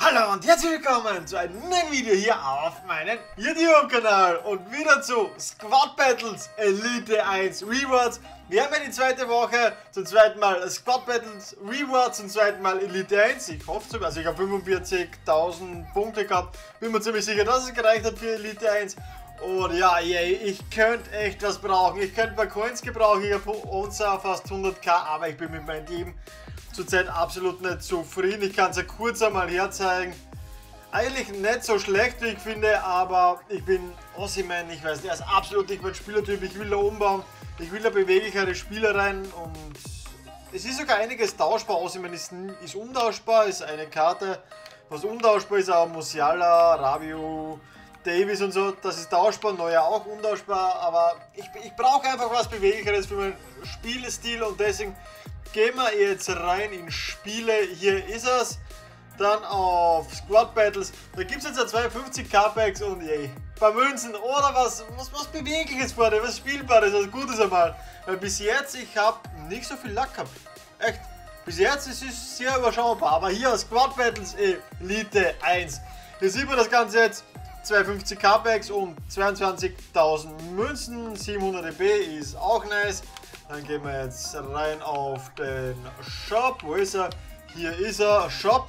Hallo und herzlich willkommen zu einem neuen Video hier auf meinem YouTube-Kanal und wieder zu Squad Battles Elite 1 Rewards. Wir haben ja die zweite Woche zum zweiten Mal Squad Battles Rewards, zum zweiten Mal Elite 1. Ich hoffe, also ich habe 45.000 Punkte gehabt, bin mir ziemlich sicher, dass es gereicht hat für Elite 1. Und ja, ich könnte echt was brauchen. Ich könnte ein paar Coins gebrauchen, ich habe unser fast 100.000, aber ich bin mit meinem Team zurzeit absolut nicht zufrieden. Ich kann es ja kurz einmal herzeigen. Eigentlich nicht so schlecht, wie ich finde, aber ich bin Osimhen, ich weiß, der ist absolut nicht mein Spielertyp. Ich will da umbauen, ich will da beweglichere Spieler rein und es ist sogar einiges tauschbar. Osimhen ist untauschbar, ist eine Karte, was untauschbar ist, auch Musiala, Rabiot, Davies und so, das ist tauschbar, Neuer auch untauschbar, aber ich brauche einfach was Beweglicheres für meinen Spielstil und deswegen gehen wir jetzt rein in Spiele. Hier ist es. Dann auf Squad Battles. Da gibt es jetzt 52 K-Packs und ein paar Münzen oder was Bewegliches vor dir, was Spielbares, was Gutes einmal. Weil bis jetzt, ich habe nicht so viel Lack gehabt. Echt. Bis jetzt ist es sehr überschaubar. Aber hier Squad Battles Elite 1. Hier sieht man das Ganze jetzt. 52 K-Packs und 22.000 Münzen. 700 EB ist auch nice. Dann gehen wir jetzt rein auf den Shop. Wo ist er? Hier ist er. Shop.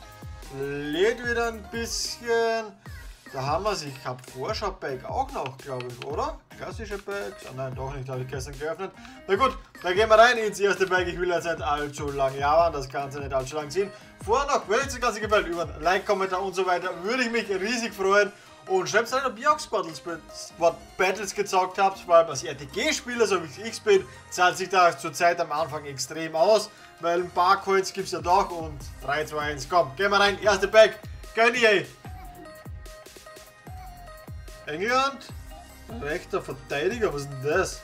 Lädt wieder ein bisschen. Da haben wir es. Ich habe Vorschau-Pack auch noch, glaube ich, oder? Klassische Packs. Ah nein, doch nicht. Habe ich gestern geöffnet. Na gut, dann gehen wir rein ins erste Pack. Ich will jetzt nicht allzu lange jammern. Das Ganze nicht allzu lang ziehen. Vorher noch, wenn euch das Ganze gefällt, über ein Like, Kommentar und so weiter, würde ich mich riesig freuen. Und schreibt rein, ob ihr auch Squad Battles gezockt habt, vor allem als RTG-Spieler, so wie ich bin, zahlt sich da zurzeit am Anfang extrem aus, weil ein paar Coins gibt es ja doch und 3, 2, 1, komm, gehen wir rein, erste Pack, gönn ich. England, rechter Verteidiger, was ist denn das?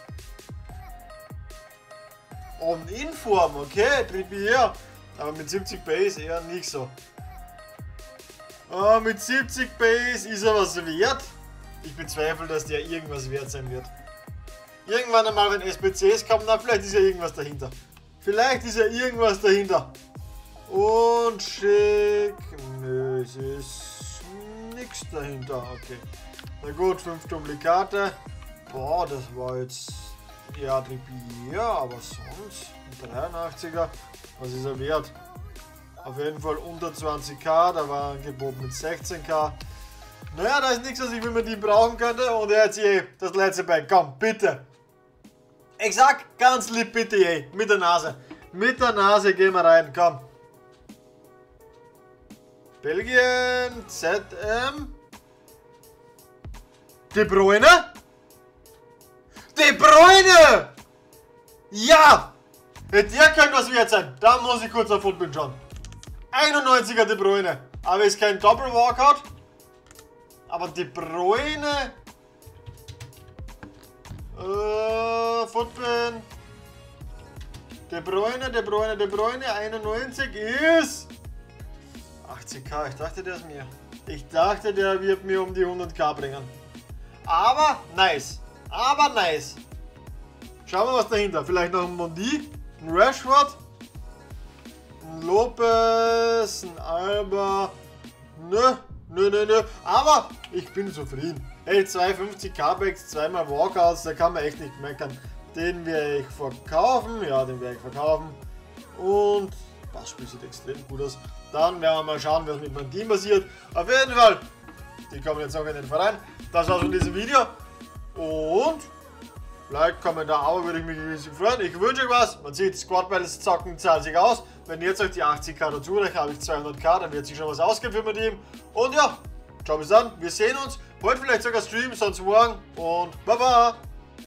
Und Inform, okay, Trippier, aber mit 70 Base eher nicht so. Oh, mit 70 Base ist er was wert? Ich bezweifle, dass der irgendwas wert sein wird. Irgendwann einmal, wenn SPCs kommen, na, vielleicht ist ja irgendwas dahinter. Vielleicht ist ja irgendwas dahinter. Und schick. Nö, es ist nichts dahinter. Okay. Na gut, 5 Duplikate. Boah, das war jetzt. Ja, Trippier, aber sonst. Ein 83er. Was ist er wert? Auf jeden Fall unter 20k, da war ein Angebot mit 16k. Naja, da ist nichts, was ich mit ihm brauchen könnte. Und jetzt hier, das letzte Pack, komm, bitte. Ich sag ganz lieb, bitte, mit der Nase. Mit der Nase gehen wir rein, komm. Belgien, ZM. De Bruyne? De Bruyne! Ja! Der könnte was wert sein. Da muss ich kurz auf Football schauen. 91er De Bruyne, aber ist kein Doppel-Walkout. Aber De Bruyne. Footbin. De Bruyne, 91 ist 80k. Ich dachte, der ist mir. Ich dachte, der wird mir um die 100k bringen. Aber nice. Schauen wir, was dahinter. Vielleicht noch ein Mondi, ein Rashford. Lopez, ein Alba, nö, aber ich bin zufrieden. Hey, 250 K-Packs, zweimal Walkouts, da kann man echt nicht meckern. Den werde ich verkaufen, ja, den werde ich verkaufen. Und das Spiel sieht extrem gut aus. Dann werden wir mal schauen, was mit meinem Team passiert. Auf jeden Fall, die kommen jetzt noch in den Verein. Das war's von diesem Video. Und Like, Kommentar, aber würde ich mich riesig freuen. Ich wünsche euch was. Man sieht, Squad Battles zocken zahlt sich aus. Wenn jetzt euch die 80k dazu reicht, habe ich 200k, dann wird sich schon was ausgehen für mein Team. Und ja, ciao bis dann, wir sehen uns. Heute vielleicht sogar Stream, sonst morgen und Baba!